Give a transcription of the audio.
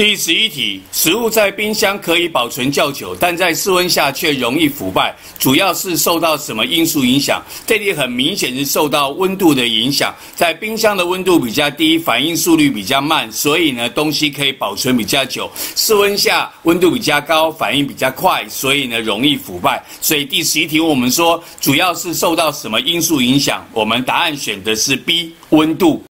第11题，食物在冰箱可以保存较久，但在室温下却容易腐败，主要是受到什么因素影响？这里很明显是受到温度的影响，在冰箱的温度比较低，反应速率比较慢，所以呢东西可以保存比较久。室温下温度比较高，反应比较快，所以呢容易腐败。所以第11题我们说主要是受到什么因素影响？我们答案选的是 B， 温度。